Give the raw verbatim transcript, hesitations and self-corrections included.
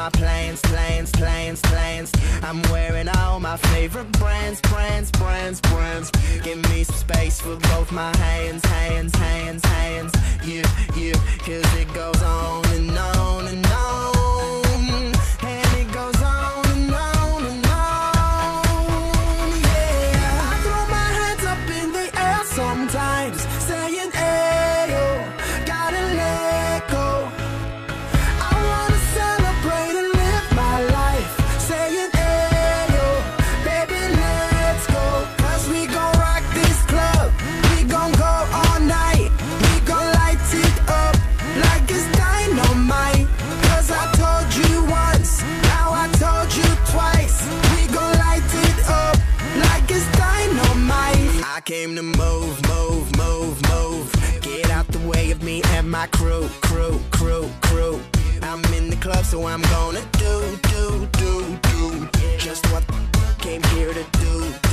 my plans, plans, plans, plans. I'm wearing all my favorite brands, brands, brands, brands. Give me some space for both my hands, hands, hands, hands. Yeah, yeah, cause it goes on and on and on. And it goes on and on and on. Yeah, I throw my hands up in the air sometimes, saying, ayo, gotta let go. I wanna celebrate and live my life, saying, ayo, baby, let's go. Cause we gon' rock this club, we gon' go all night. We gon' light it up like it's dynamite. Cause I told you once, now I told you twice. We gon' light it up like it's dynamite. I came to move, move, move, move. Get out the way of me and my crew, crew, crew, crew. I'm in the club, so I'm gonna do, do, do, do just what came here to do.